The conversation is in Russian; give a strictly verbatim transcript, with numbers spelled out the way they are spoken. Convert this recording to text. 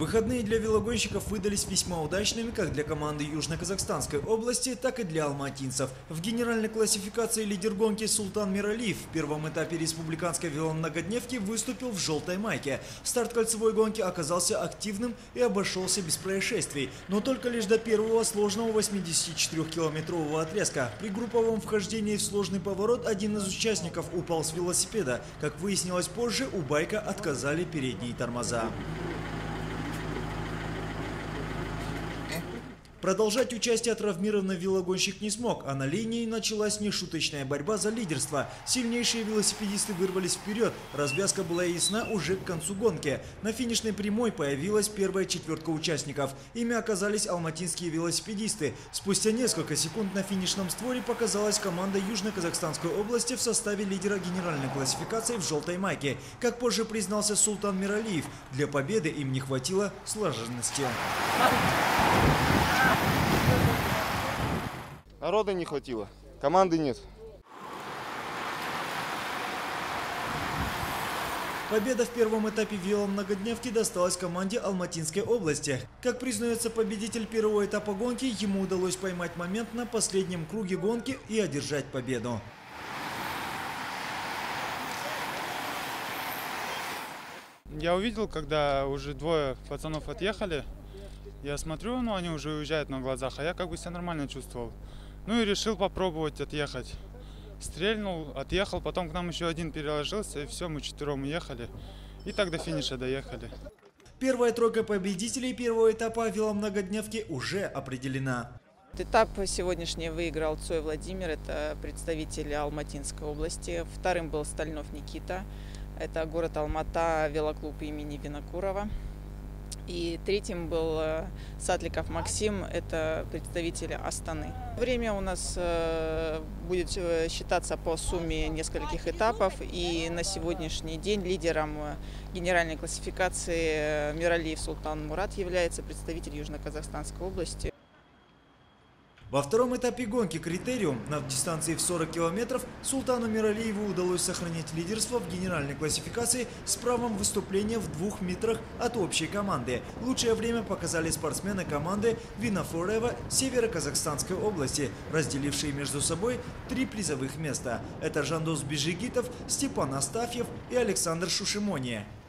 Выходные для велогонщиков выдались весьма удачными как для команды Южно-Казахстанской области, так и для алматинцев. В генеральной классификации лидер гонки Султан Миралиев в первом этапе республиканской веломногодневки выступил в желтой майке. Старт кольцевой гонки оказался активным и обошелся без происшествий, но только лишь до первого сложного восьмидесятичетырёхкилометрового отрезка. При групповом вхождении в сложный поворот один из участников упал с велосипеда. Как выяснилось позже, у байка отказали передние тормоза. Продолжать участие травмированный велогонщик не смог, а на линии началась нешуточная борьба за лидерство. Сильнейшие велосипедисты вырвались вперед. Развязка была ясна уже к концу гонки. На финишной прямой появилась первая четверка участников. Ими оказались алматинские велосипедисты. Спустя несколько секунд на финишном створе показалась команда Южно-Казахстанской области в составе лидера генеральной классификации в желтой майке. Как позже признался Султан Миралиев, для победы им не хватило слаженности. Народа не хватило, команды нет. Победа в первом этапе веломногодневки досталась команде Алматинской области. Как признается победитель первого этапа гонки, ему удалось поймать момент на последнем круге гонки и одержать победу. Я увидел, когда уже двое пацанов отъехали. Я смотрю, ну они уже уезжают на глазах, а я как бы себя нормально чувствовал. Ну и решил попробовать отъехать. Стрельнул, отъехал, потом к нам еще один переложился, и все, мы четвером уехали. И так до финиша доехали. Первая тройка победителей первого этапа веломногодневки уже определена. Этап сегодняшний выиграл Цой Владимир, это представитель Алматинской области. Вторым был Стальнов Никита, это город Алмата, велоклуб имени Винокурова. И третьим был Сатликов Максим, это представитель Астаны. Время у нас будет считаться по сумме нескольких этапов. И на сегодняшний день лидером генеральной классификации Миралиев Султан Мурат является представитель Южно-Казахстанской области. Во втором этапе гонки «Критериум» на дистанции в сорок километров Султану Миралиеву удалось сохранить лидерство в генеральной классификации с правом выступления в двух метрах от общей команды. Лучшее время показали спортсмены команды Винофорева Северо-Казахстанской области, разделившие между собой три призовых места. Это Жандос Бежигитов, Степан Астафьев и Александр Шушимония.